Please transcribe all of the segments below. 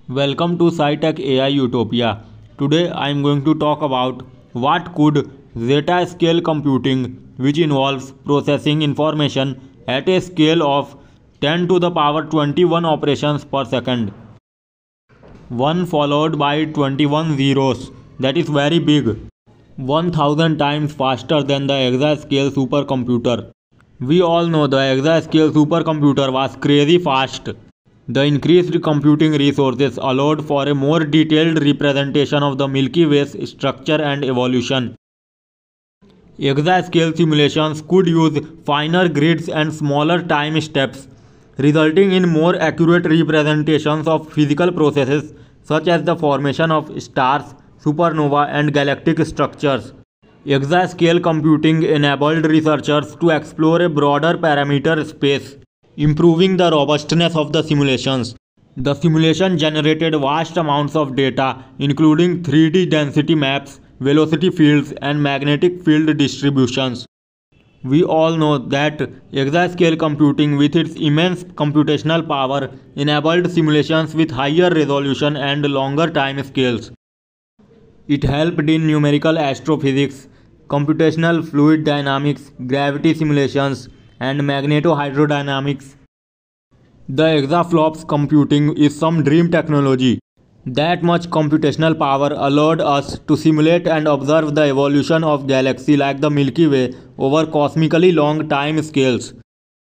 Welcome to SciTech AI Utopia. Today I am going to talk about what could zeta scale computing, which involves processing information at a scale of 10 to the power 21 operations per second, one followed by 21 zeros. That is very big, 1000 times faster than the exascale supercomputer. We all know the exascale supercomputer was crazy fast. The increased computing resources allowed for a more detailed representation of the Milky Way's structure and evolution. Exascale simulations could use finer grids and smaller time steps, resulting in more accurate representations of physical processes such as the formation of stars, supernova, and galactic structures. Exascale computing enabled researchers to explore a broader parameter space, improving the robustness of the simulations. The simulation generated vast amounts of data, including 3D density maps, velocity fields, and magnetic field distributions. We all know that exascale computing, with its immense computational power, enabled simulations with higher resolution and longer time scales. It helped in numerical astrophysics, computational fluid dynamics, gravity simulations, and magnetohydrodynamics. The exaflops computing is some dream technology. That much computational power allowed us to simulate and observe the evolution of galaxies like the Milky Way over cosmically long time scales.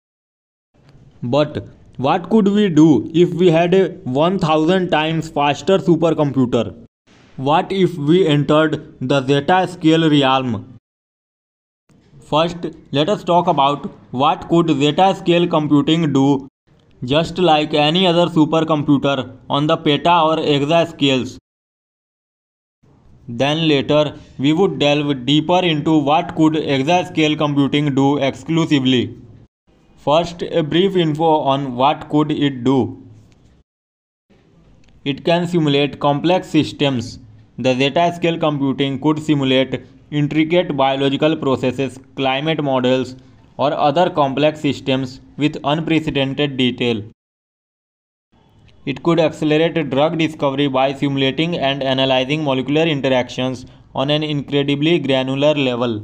But what could we do if we had a 1000 times faster supercomputer? What if we entered the zeta scale realm? First, let us talk about what could zeta scale computing do, just like any other supercomputer on the peta or exascales. Then later, we would delve deeper into what could exascale computing do exclusively. First, a brief info on what could it do. It can simulate complex systems. The zeta scale computing could simulate intricate biological processes, climate models, or other complex systems with unprecedented detail. It could accelerate drug discovery by simulating and analyzing molecular interactions on an incredibly granular level.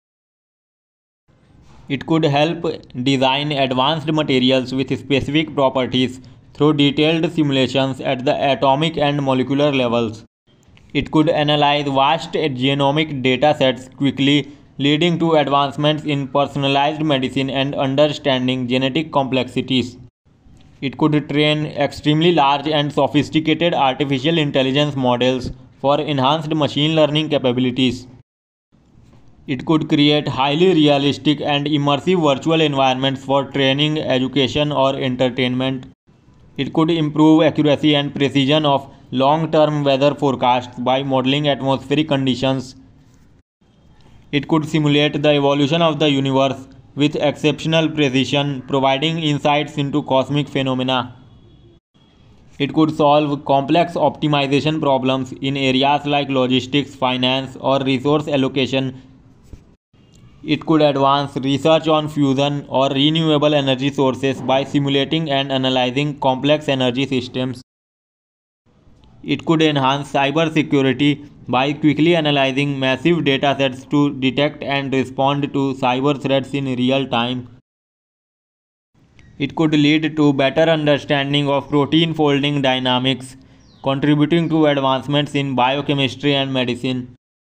It could help design advanced materials with specific properties through detailed simulations at the atomic and molecular levels. It could analyze vast genomic data sets quickly, leading to advancements in personalized medicine and understanding genetic complexities. It could train extremely large and sophisticated artificial intelligence models for enhanced machine learning capabilities. It could create highly realistic and immersive virtual environments for training, education, or entertainment. It could improve accuracy and precision of long-term weather forecasts by modeling atmospheric conditions. It could simulate the evolution of the universe with exceptional precision, providing insights into cosmic phenomena. It could solve complex optimization problems in areas like logistics, finance, or resource allocation. It could advance research on fusion or renewable energy sources by simulating and analyzing complex energy systems. It could enhance cybersecurity by quickly analyzing massive datasets to detect and respond to cyber threats in real time. It could lead to better understanding of protein folding dynamics, contributing to advancements in biochemistry and medicine.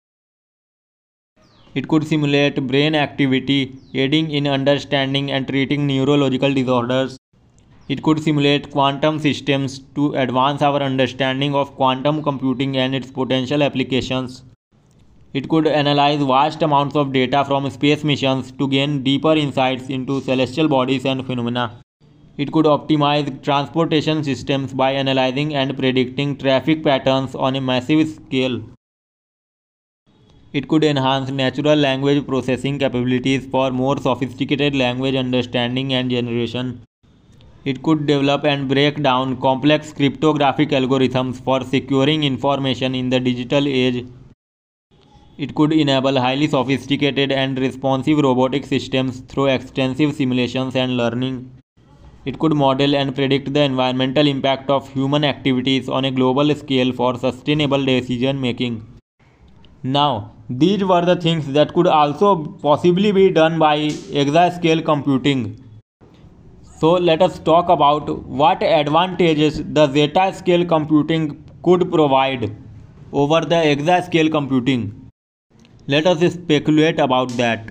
It could simulate brain activity, aiding in understanding and treating neurological disorders. It could simulate quantum systems to advance our understanding of quantum computing and its potential applications. It could analyze vast amounts of data from space missions to gain deeper insights into celestial bodies and phenomena. It could optimize transportation systems by analyzing and predicting traffic patterns on a massive scale. It could enhance natural language processing capabilities for more sophisticated language understanding and generation. It could develop and break down complex cryptographic algorithms for securing information in the digital age. It could enable highly sophisticated and responsive robotic systems through extensive simulations and learning. It could model and predict the environmental impact of human activities on a global scale for sustainable decision making. Now, these were the things that could also possibly be done by exascale computing. So let us talk about what advantages the zeta scale computing could provide over the exascale computing. Let us speculate about that.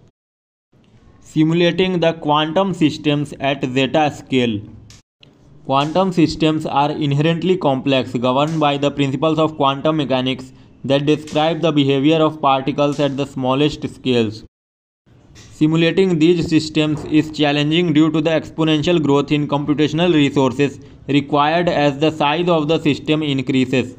Simulating the quantum systems at zeta scale. Quantum systems are inherently complex, governed by the principles of quantum mechanics that describe the behavior of particles at the smallest scales. Simulating these systems is challenging due to the exponential growth in computational resources required as the size of the system increases.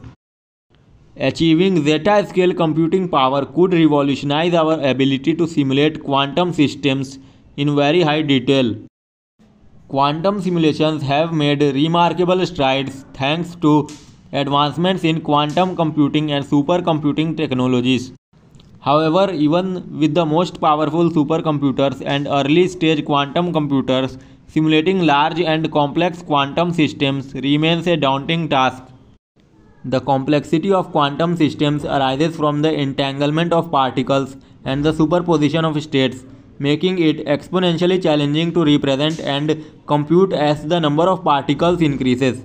Achieving zeta-scale computing power could revolutionize our ability to simulate quantum systems in very high detail. Quantum simulations have made remarkable strides thanks to advancements in quantum computing and supercomputing technologies. However, even with the most powerful supercomputers and early-stage quantum computers, simulating large and complex quantum systems remains a daunting task. The complexity of quantum systems arises from the entanglement of particles and the superposition of states, making it exponentially challenging to represent and compute as the number of particles increases.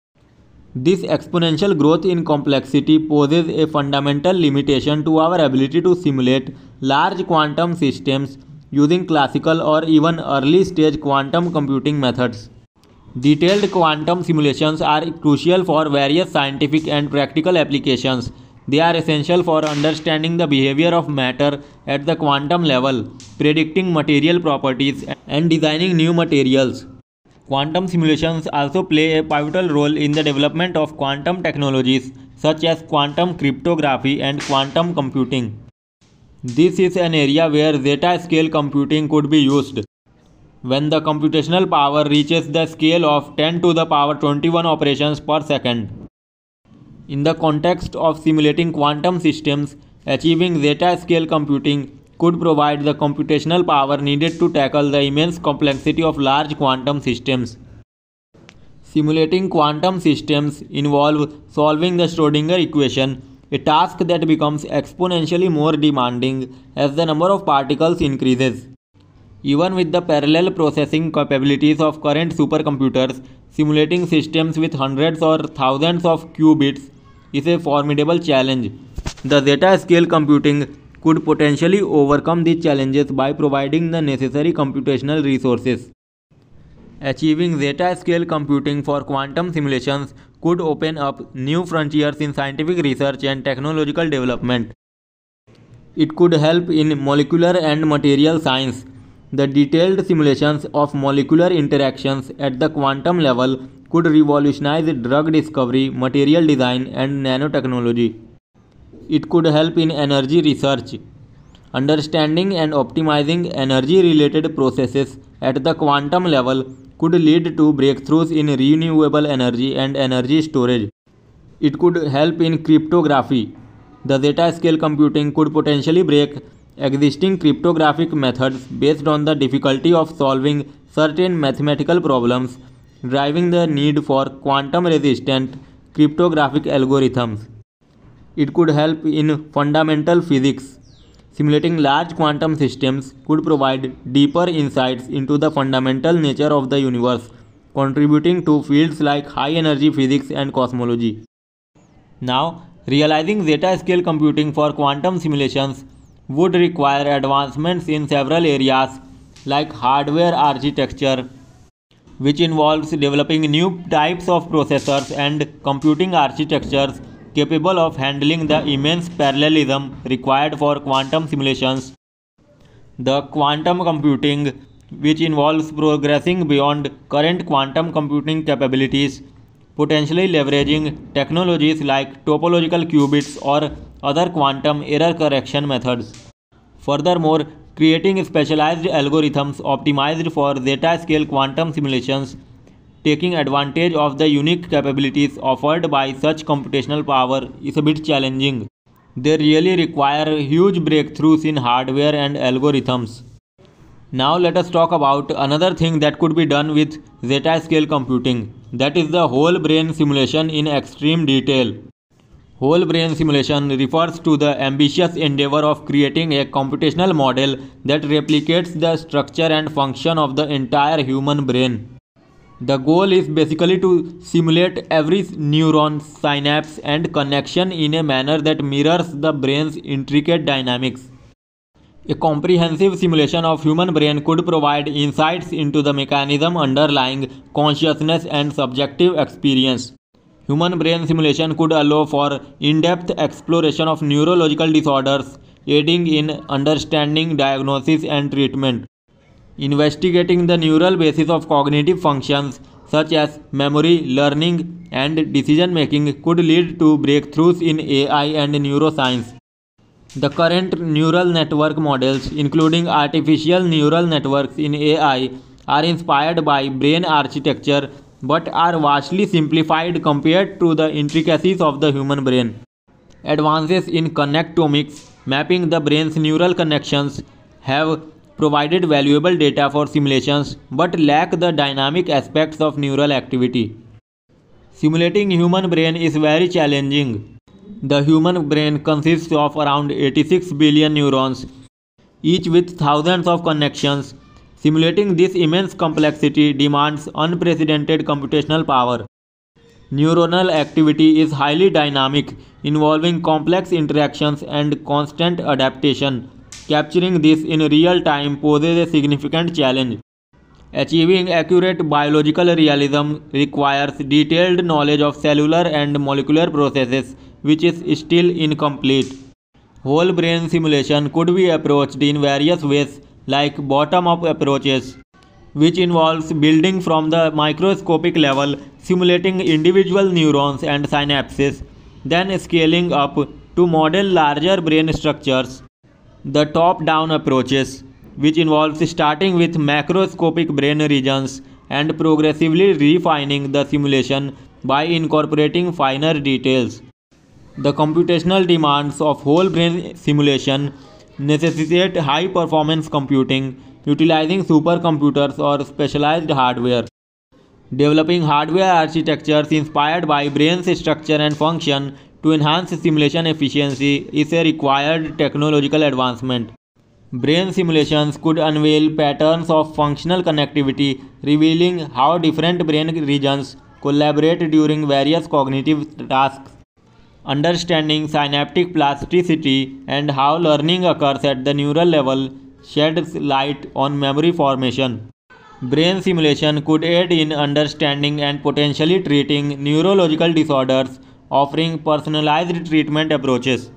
This exponential growth in complexity poses a fundamental limitation to our ability to simulate large quantum systems using classical or even early-stage quantum computing methods. Detailed quantum simulations are crucial for various scientific and practical applications. They are essential for understanding the behavior of matter at the quantum level, predicting material properties, and designing new materials. Quantum simulations also play a pivotal role in the development of quantum technologies such as quantum cryptography and quantum computing. This is an area where zeta-scale computing could be used. When the computational power reaches the scale of 10 to the power 21 operations per second. In the context of simulating quantum systems, achieving zeta-scale computing could provide the computational power needed to tackle the immense complexity of large quantum systems. Simulating quantum systems involve solving the Schrödinger equation, a task that becomes exponentially more demanding as the number of particles increases. Even with the parallel processing capabilities of current supercomputers, simulating systems with hundreds or thousands of qubits is a formidable challenge. The zeta-scale computing could potentially overcome these challenges by providing the necessary computational resources. Achieving zeta-scale computing for quantum simulations could open up new frontiers in scientific research and technological development. It could help in molecular and material science. The detailed simulations of molecular interactions at the quantum level could revolutionize drug discovery, material design, and nanotechnology. It could help in energy research. Understanding and optimizing energy-related processes at the quantum level could lead to breakthroughs in renewable energy and energy storage. It could help in cryptography. The zeta-scale computing could potentially break existing cryptographic methods based on the difficulty of solving certain mathematical problems, driving the need for quantum-resistant cryptographic algorithms. It could help in fundamental physics. Simulating large quantum systems could provide deeper insights into the fundamental nature of the universe, contributing to fields like high-energy physics and cosmology. Now, realizing zeta-scale computing for quantum simulations would require advancements in several areas like hardware architecture, which involves developing new types of processors and computing architectures capable of handling the immense parallelism required for quantum simulations. The quantum computing, which involves progressing beyond current quantum computing capabilities, potentially leveraging technologies like topological qubits or other quantum error correction methods. Furthermore, creating specialized algorithms optimized for zeta-scale quantum simulations, taking advantage of the unique capabilities offered by such computational power is a bit challenging. They really require huge breakthroughs in hardware and algorithms. Now let us talk about another thing that could be done with zeta-scale computing, that is the whole brain simulation in extreme detail. Whole brain simulation refers to the ambitious endeavor of creating a computational model that replicates the structure and function of the entire human brain. The goal is basically to simulate every neuron, synapse, and connection in a manner that mirrors the brain's intricate dynamics. A comprehensive simulation of human brain could provide insights into the mechanism underlying consciousness and subjective experience. Human brain simulation could allow for in-depth exploration of neurological disorders, aiding in understanding diagnosis and treatment. Investigating the neural basis of cognitive functions such as memory, learning, and decision making could lead to breakthroughs in AI and neuroscience. The current neural network models, including artificial neural networks in AI, are inspired by brain architecture but are vastly simplified compared to the intricacies of the human brain. Advances in connectomics, mapping the brain's neural connections, have provided valuable data for simulations but lack the dynamic aspects of neural activity. Simulating human brain is very challenging. The human brain consists of around 86 billion neurons, each with thousands of connections. Simulating this immense complexity demands unprecedented computational power. Neuronal activity is highly dynamic, involving complex interactions and constant adaptation. Capturing this in real time poses a significant challenge. Achieving accurate biological realism requires detailed knowledge of cellular and molecular processes, which is still incomplete. Whole brain simulation could be approached in various ways, like bottom-up approaches, which involves building from the microscopic level, simulating individual neurons and synapses, then scaling up to model larger brain structures. The top-down approaches, which involves starting with macroscopic brain regions and progressively refining the simulation by incorporating finer details. The computational demands of whole brain simulation necessitate high performance computing, utilizing supercomputers or specialized hardware. Developing hardware architectures inspired by brain's structure and function to enhance simulation efficiency is a required technological advancement. Brain simulations could unveil patterns of functional connectivity, revealing how different brain regions collaborate during various cognitive tasks. Understanding synaptic plasticity and how learning occurs at the neural level sheds light on memory formation. Brain simulation could aid in understanding and potentially treating neurological disorders, offering personalized treatment approaches.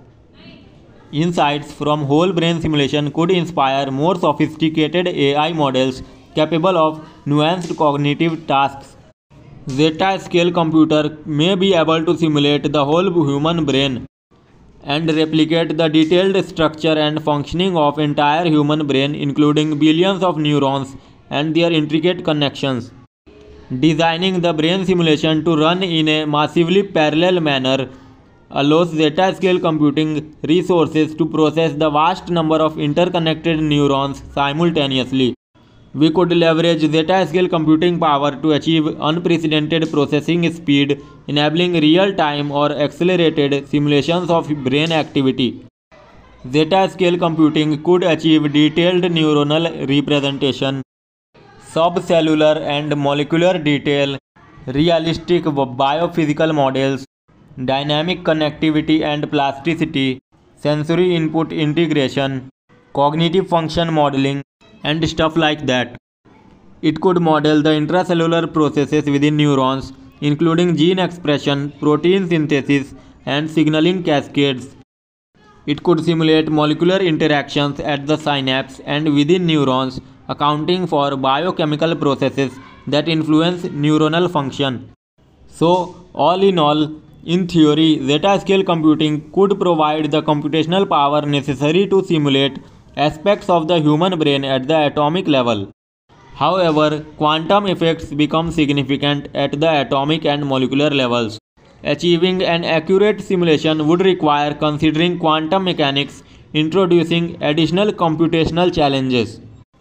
Insights from whole brain simulation could inspire more sophisticated AI models capable of nuanced cognitive tasks. Zeta-scale computer may be able to simulate the whole human brain and replicate the detailed structure and functioning of entire human brain, including billions of neurons and their intricate connections. Designing the brain simulation to run in a massively parallel manner allows zeta-scale computing resources to process the vast number of interconnected neurons simultaneously. We could leverage zeta-scale computing power to achieve unprecedented processing speed, enabling real-time or accelerated simulations of brain activity. Zeta-scale computing could achieve detailed neuronal representation, subcellular and molecular detail, realistic biophysical models, dynamic connectivity and plasticity, sensory input integration, cognitive function modeling, and stuff like that. It could model the intracellular processes within neurons, including gene expression, protein synthesis, and signaling cascades. It could simulate molecular interactions at the synapse and within neurons, accounting for biochemical processes that influence neuronal function. So, all in all, in theory, zeta-scale computing could provide the computational power necessary to simulate aspects of the human brain at the atomic level. However, quantum effects become significant at the atomic and molecular levels. Achieving an accurate simulation would require considering quantum mechanics, introducing additional computational challenges.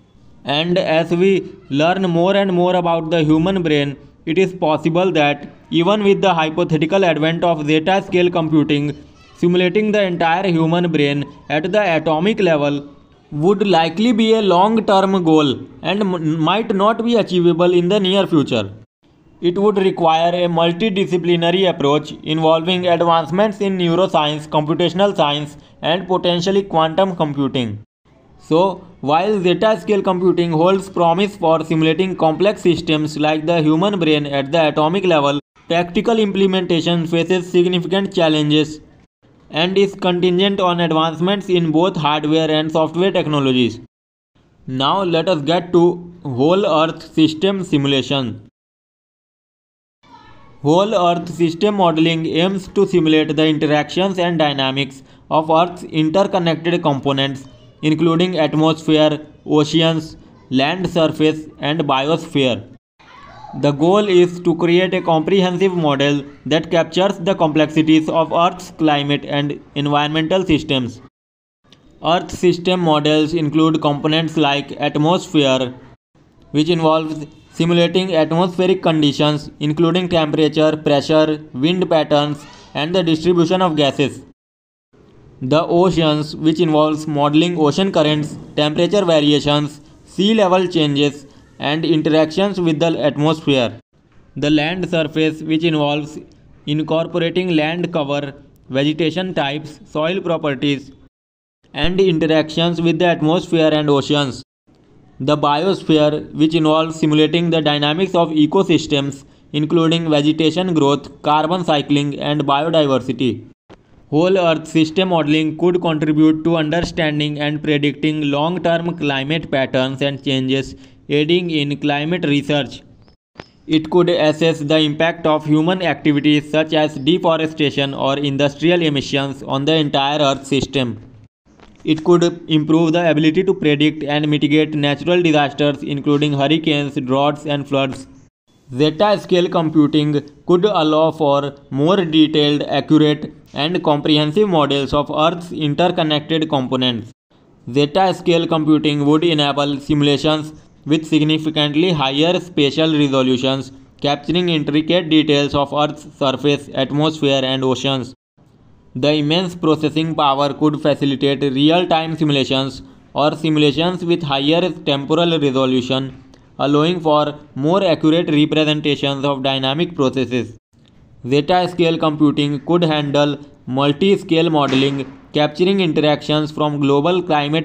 And as we learn more and more about the human brain, it is possible that even with the hypothetical advent of zeta scale computing, simulating the entire human brain at the atomic level would likely be a long term goal and might not be achievable in the near future. It would require a multidisciplinary approach involving advancements in neuroscience, computational science, and potentially quantum computing. So, while zeta scale computing holds promise for simulating complex systems like the human brain at the atomic level, practical implementation faces significant challenges and is contingent on advancements in both hardware and software technologies. Now, let us get to whole Earth system simulation. Whole Earth system modeling aims to simulate the interactions and dynamics of Earth's interconnected components, including atmosphere, oceans, land surface, and biosphere. The goal is to create a comprehensive model that captures the complexities of Earth's climate and environmental systems. Earth system models include components like atmosphere, which involves simulating atmospheric conditions including temperature, pressure, wind patterns, and the distribution of gases. The oceans, which involves modeling ocean currents, temperature variations, sea level changes, and interactions with the atmosphere. The land surface, which involves incorporating land cover, vegetation types, soil properties, and interactions with the atmosphere and oceans. The biosphere, which involves simulating the dynamics of ecosystems, including vegetation growth, carbon cycling, and biodiversity. Whole Earth system modeling could contribute to understanding and predicting long term climate patterns and changes, aiding in climate research. It could assess the impact of human activities such as deforestation or industrial emissions on the entire Earth system. It could improve the ability to predict and mitigate natural disasters including hurricanes, droughts, and floods. Zeta scale computing could allow for more detailed, accurate, and comprehensive models of Earth's interconnected components. Zeta scale computing would enable simulations with significantly higher spatial resolutions, capturing intricate details of Earth's surface, atmosphere, and oceans. The immense processing power could facilitate real-time simulations or simulations with higher temporal resolution, allowing for more accurate representations of dynamic processes. Zeta-scale computing could handle multi-scale modeling, capturing interactions from global climate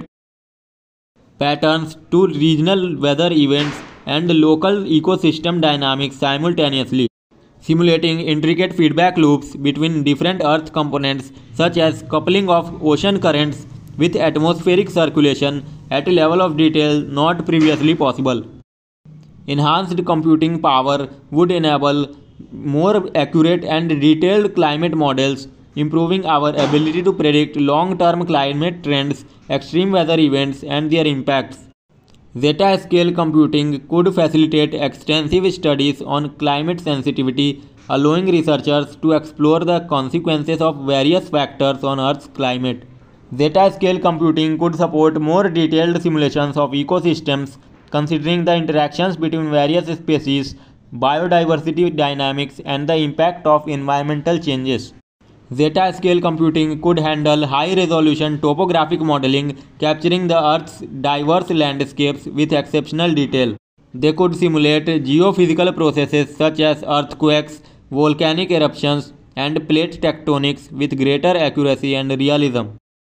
patterns to regional weather events and local ecosystem dynamics simultaneously, simulating intricate feedback loops between different Earth components such as coupling of ocean currents with atmospheric circulation at a level of detail not previously possible. Enhanced computing power would enable more accurate and detailed climate models, improving our ability to predict long-term climate trends, extreme weather events, and their impacts. Zeta-scale computing could facilitate extensive studies on climate sensitivity, allowing researchers to explore the consequences of various factors on Earth's climate. Zeta-scale computing could support more detailed simulations of ecosystems, considering the interactions between various species, biodiversity dynamics, and the impact of environmental changes. Zeta-scale computing could handle high-resolution topographic modeling, capturing the Earth's diverse landscapes with exceptional detail. They could simulate geophysical processes such as earthquakes, volcanic eruptions, and plate tectonics with greater accuracy and realism.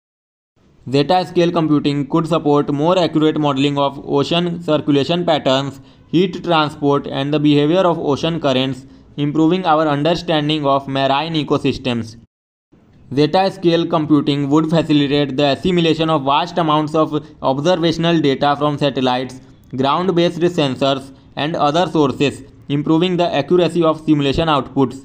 Zeta-scale computing could support more accurate modeling of ocean circulation patterns, heat transport, and the behavior of ocean currents, improving our understanding of marine ecosystems. Zeta-scale computing would facilitate the assimilation of vast amounts of observational data from satellites, ground-based sensors, and other sources, improving the accuracy of simulation outputs.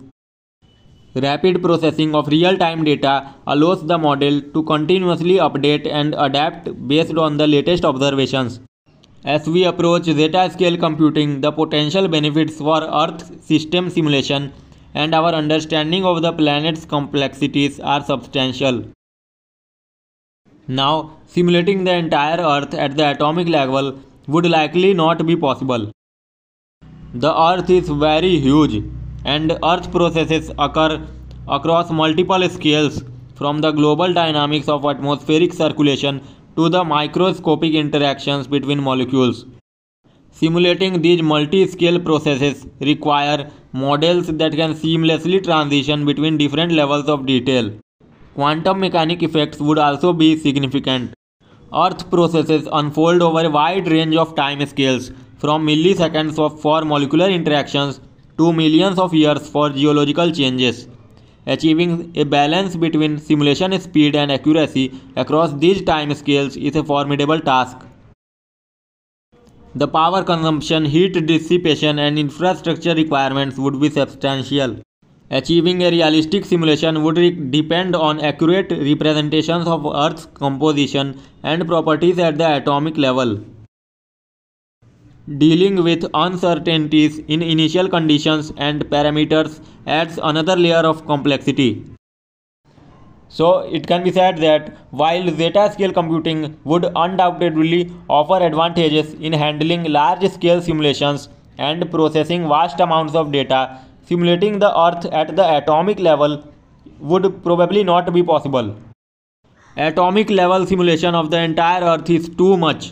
Rapid processing of real-time data allows the model to continuously update and adapt based on the latest observations. As we approach zeta-scale computing, the potential benefits for Earth system simulation and our understanding of the planet's complexities are substantial. Now, simulating the entire Earth at the atomic level would likely not be possible. The Earth is very huge, and Earth processes occur across multiple scales, from the global dynamics of atmospheric circulation to the microscopic interactions between molecules. Simulating these multi-scale processes require models that can seamlessly transition between different levels of detail. Quantum mechanic effects would also be significant. Earth processes unfold over a wide range of time scales, from milliseconds for molecular interactions to millions of years for geological changes. Achieving a balance between simulation speed and accuracy across these time scales is a formidable task. The power consumption, heat dissipation, and infrastructure requirements would be substantial. Achieving a realistic simulation would depend on accurate representations of Earth's composition and properties at the atomic level. Dealing with uncertainties in initial conditions and parameters adds another layer of complexity. So it can be said that while zeta scale computing would undoubtedly offer advantages in handling large scale simulations and processing vast amounts of data, simulating the Earth at the atomic level would probably not be possible. Atomic level simulation of the entire Earth is too much.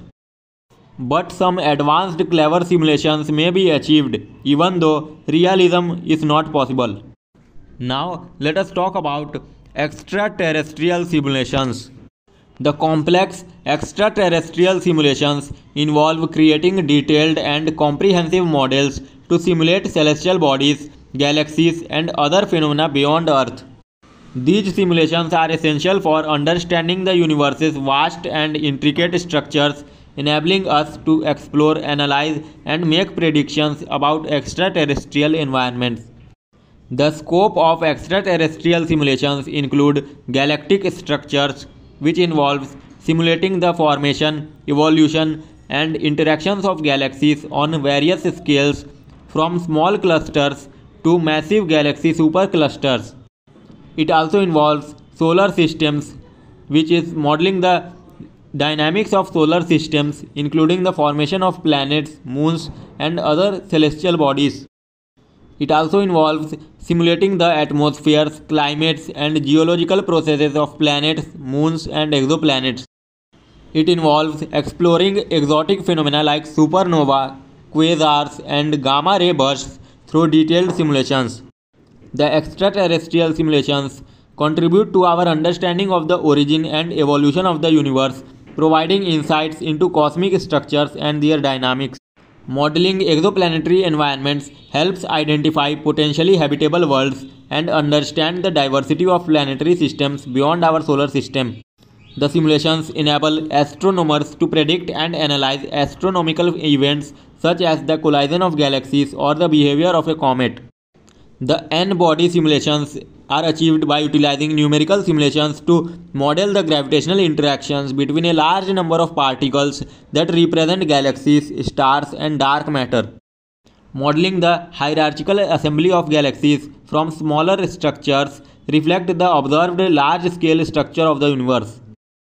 But some advanced clever simulations may be achieved, even though realism is not possible. Now let us talk about extraterrestrial simulations. The complex extraterrestrial simulations involve creating detailed and comprehensive models to simulate celestial bodies, galaxies, and other phenomena beyond Earth. These simulations are essential for understanding the universe's vast and intricate structures, enabling us to explore, analyze, and make predictions about extraterrestrial environments. The scope of extraterrestrial simulations include galactic structures, which involves simulating the formation, evolution, and interactions of galaxies on various scales, from small clusters to massive galaxy superclusters. It also involves solar systems, which is modeling the dynamics of solar systems, including the formation of planets, moons, and other celestial bodies. It also involves simulating the atmospheres, climates, and geological processes of planets, moons, and exoplanets. It involves exploring exotic phenomena like supernova, quasars, and gamma ray bursts through detailed simulations. The extraterrestrial simulations contribute to our understanding of the origin and evolution of the universe, providing insights into cosmic structures and their dynamics. Modeling exoplanetary environments helps identify potentially habitable worlds and understand the diversity of planetary systems beyond our solar system. The simulations enable astronomers to predict and analyze astronomical events such as the collision of galaxies or the behavior of a comet. The N-body simulations are achieved by utilizing numerical simulations to model the gravitational interactions between a large number of particles that represent galaxies, stars, and dark matter. Modeling the hierarchical assembly of galaxies from smaller structures reflect the observed large-scale structure of the universe.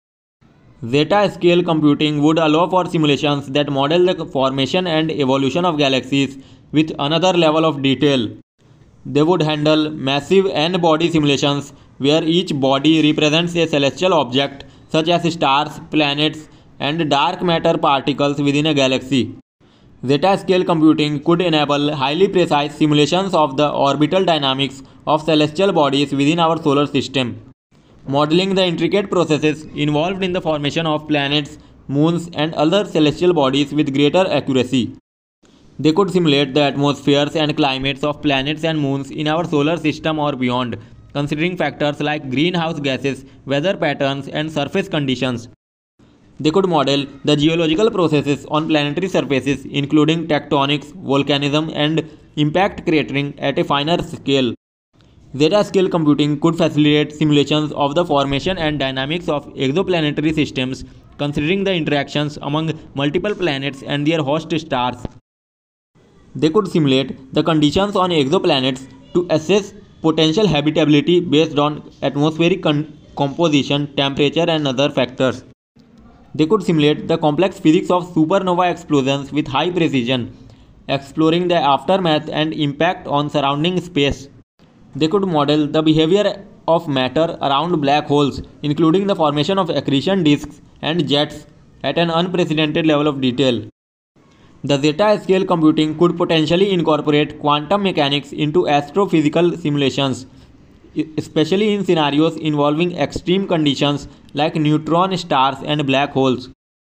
Zeta-scale computing would allow for simulations that model the formation and evolution of galaxies with another level of detail. They would handle massive N-body simulations where each body represents a celestial object such as stars, planets, and dark matter particles within a galaxy. Zeta-scale computing could enable highly precise simulations of the orbital dynamics of celestial bodies within our solar system, modeling the intricate processes involved in the formation of planets, moons, and other celestial bodies with greater accuracy. They could simulate the atmospheres and climates of planets and moons in our solar system or beyond, considering factors like greenhouse gases, weather patterns, and surface conditions. They could model the geological processes on planetary surfaces, including tectonics, volcanism, and impact cratering at a finer scale. Zeta-scale computing could facilitate simulations of the formation and dynamics of exoplanetary systems, considering the interactions among multiple planets and their host stars. They could simulate the conditions on exoplanets to assess potential habitability based on atmospheric composition, temperature, and other factors. They could simulate the complex physics of supernova explosions with high precision, exploring the aftermath and impact on surrounding space. They could model the behavior of matter around black holes, including the formation of accretion disks and jets, at an unprecedented level of detail. The zeta-scale computing could potentially incorporate quantum mechanics into astrophysical simulations, especially in scenarios involving extreme conditions like neutron stars and black holes.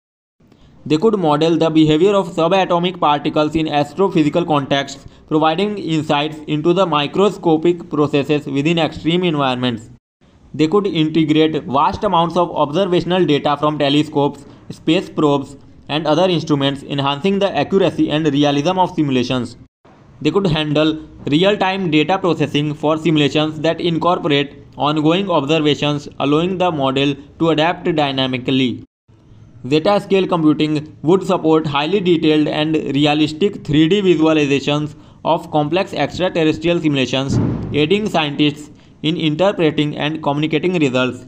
They could model the behavior of subatomic particles in astrophysical contexts, providing insights into the microscopic processes within extreme environments. They could integrate vast amounts of observational data from telescopes, space probes, and other instruments, enhancing the accuracy and realism of simulations. They could handle real-time data processing for simulations that incorporate ongoing observations, allowing the model to adapt dynamically. Zeta-scale computing would support highly detailed and realistic 3D visualizations of complex extraterrestrial simulations, aiding scientists in interpreting and communicating results.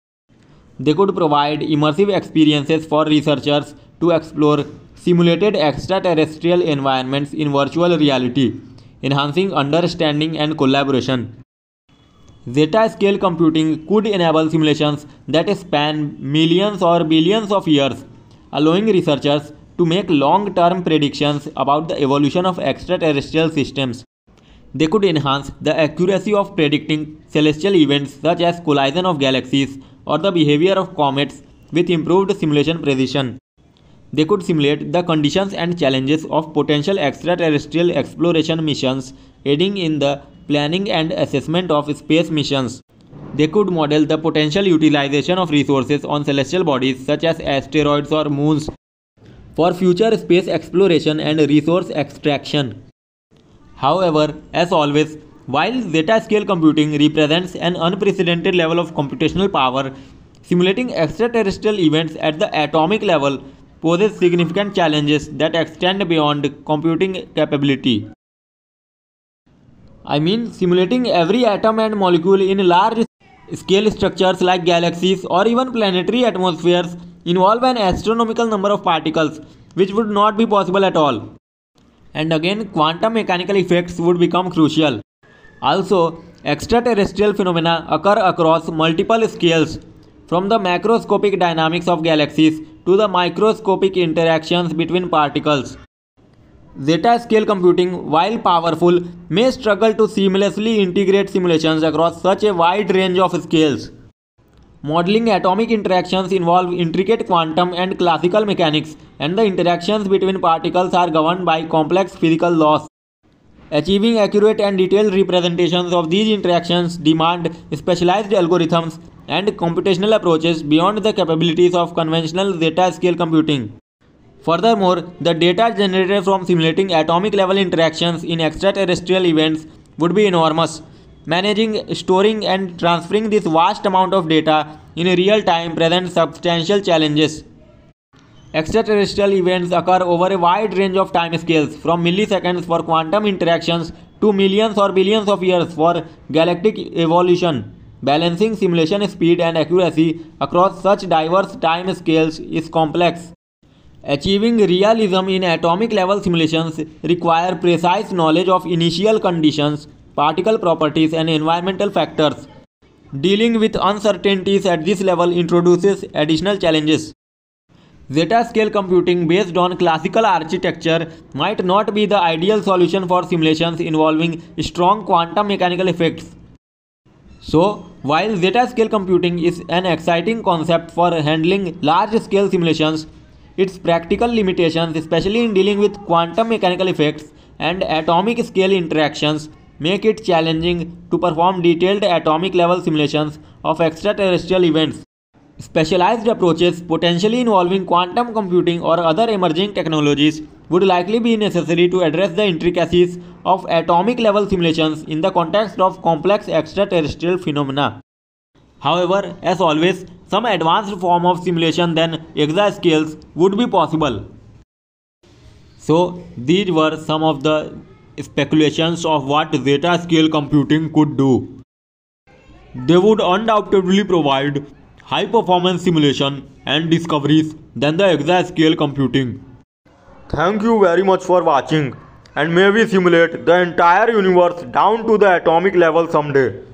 They could provide immersive experiences for researchers to explore simulated extraterrestrial environments in virtual reality, enhancing understanding and collaboration. Zeta-scale computing could enable simulations that span millions or billions of years, allowing researchers to make long-term predictions about the evolution of extraterrestrial systems. They could enhance the accuracy of predicting celestial events such as collision of galaxies or the behavior of comets with improved simulation precision. They could simulate the conditions and challenges of potential extraterrestrial exploration missions, aiding in the planning and assessment of space missions. They could model the potential utilization of resources on celestial bodies such as asteroids or moons for future space exploration and resource extraction. However, as always, while zeta-scale computing represents an unprecedented level of computational power, simulating extraterrestrial events at the atomic level poses significant challenges that extend beyond computing capability. Simulating every atom and molecule in large scale structures like galaxies or even planetary atmospheres involve an astronomical number of particles, which would not be possible at all. And again, quantum mechanical effects would become crucial. Also, extraterrestrial phenomena occur across multiple scales, from the macroscopic dynamics of galaxies to the microscopic interactions between particles. Zeta-scale computing, while powerful, may struggle to seamlessly integrate simulations across such a wide range of scales. Modeling atomic interactions involve intricate quantum and classical mechanics, and the interactions between particles are governed by complex physical laws. Achieving accurate and detailed representations of these interactions demand specialized algorithms and computational approaches beyond the capabilities of conventional zeta-scale computing. Furthermore, the data generated from simulating atomic level interactions in extraterrestrial events would be enormous. Managing, storing, and transferring this vast amount of data in real time presents substantial challenges. Extraterrestrial events occur over a wide range of time scales, from milliseconds for quantum interactions to millions or billions of years for galactic evolution. Balancing simulation speed and accuracy across such diverse time scales is complex. Achieving realism in atomic level simulations require precise knowledge of initial conditions, particle properties, and environmental factors. Dealing with uncertainties at this level introduces additional challenges. Zeta-scale computing based on classical architecture might not be the ideal solution for simulations involving strong quantum mechanical effects. So, while zeta-scale computing is an exciting concept for handling large-scale simulations, its practical limitations, especially in dealing with quantum mechanical effects and atomic scale interactions, make it challenging to perform detailed atomic level simulations of extraterrestrial events. Specialized approaches, potentially involving quantum computing or other emerging technologies, would likely be necessary to address the intricacies of atomic level simulations in the context of complex extraterrestrial phenomena. However, as always, some advanced form of simulation than exascales would be possible. So, these were some of the speculations of what zeta-scale computing could do. They would undoubtedly provide high performance simulation and discoveries than the exascale computing. Thank you very much for watching, and may we simulate the entire universe down to the atomic level someday.